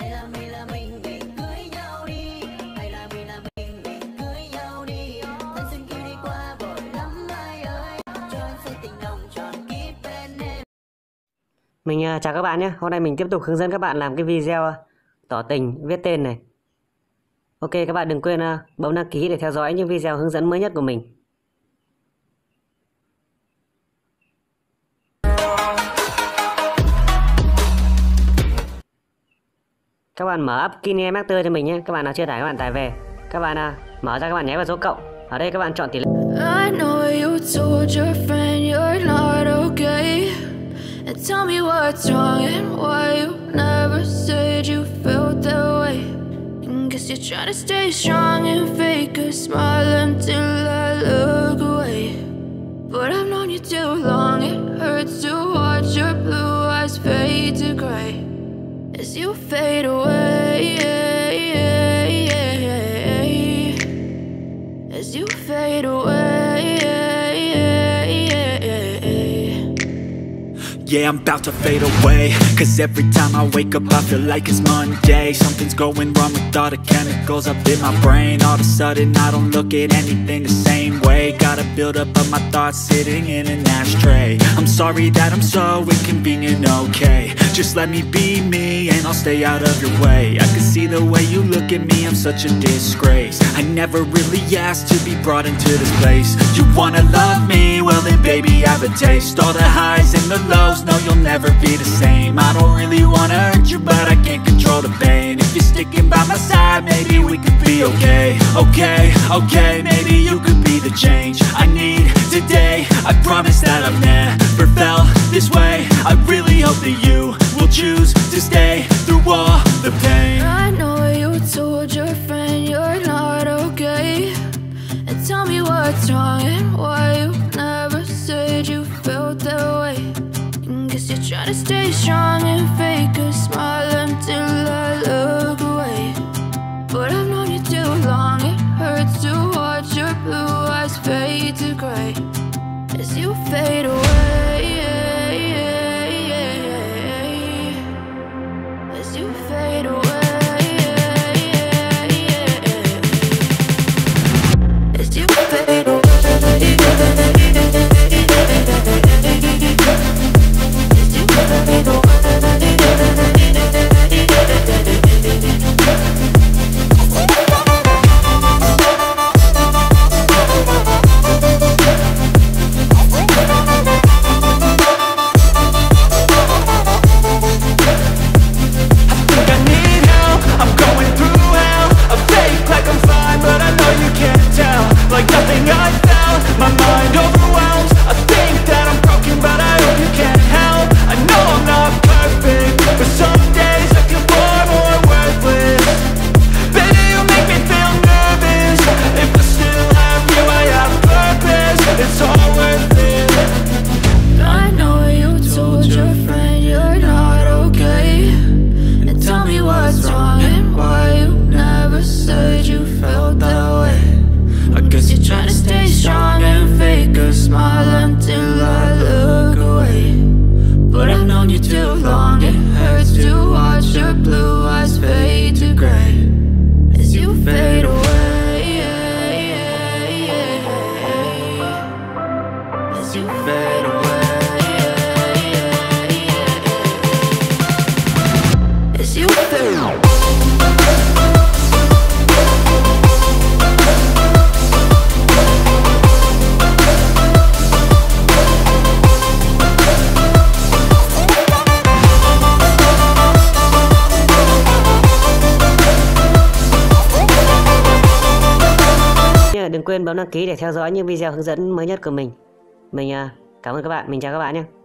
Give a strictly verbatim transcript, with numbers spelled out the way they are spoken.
Hay là mình là mình mình cưới nhau đi, hay là mình là mình mình cưới nhau đi. Thanh xuân kia đi qua vội lắm ai ơi, cho anh say tình nồng trọn kiếp bên em. Mình uh, chào các bạn nhé. Hôm nay mình tiếp tục hướng dẫn các bạn làm cái video uh, tỏ tình viết tên này. Ok, các bạn đừng quên uh, bấm đăng ký để theo dõi những video hướng dẫn mới nhất của mình. Các bạn mở app KineMaster cho mình nhé. Các bạn nào chưa tải các bạn tải về. Các bạn uh, mở ra, các bạn nháy vào dấu cộng. Ở đây các bạn chọn tỷ lệ. I know you told your friend you're not okay, and tell me what's wrong and why you never said you felt that way. And guess you're trying to stay strong and fake a smile until I look away. But I've known you too long, it hurts to watch your blue eyes fade to gray as you fade away, as you fade away. Yeah, I'm about to fade away, cause every time I wake up I feel like it's Monday. Something's going wrong with all the chemicals up in my brain. All of a sudden I don't look at anything the same way. Gotta build up of my thoughts sitting in an ashtray. I'm sorry that I'm so inconvenient, okay. Just let me be me and I'll stay out of your way. I can see the way you look at me, I'm such a disgrace. I never really asked to be brought into this place. You wanna love me? Well then baby I have a taste. All the highs and the lows, no, you'll never be the same. I don't really wanna hurt you, but I can't control the pain. If you're sticking by my side, maybe we could be okay. Okay, okay, maybe you could be the change I need today. I promise that I've never felt this way. I really hope that you will choose to stay through all the pain. I know you told your friend you're not okay, and tell me what's wrong and why you never said you felt that way. Guess you're trying to stay strong and fake a smile until I look away. But I've known you too long, it hurts to watch your blue eyes fade to gray as you fade away, as you fade away, as you fade away. Đừng quên bấm đăng ký để theo dõi những video hướng dẫn mới nhất của mình. Mình cảm ơn các bạn, mình chào các bạn nhé.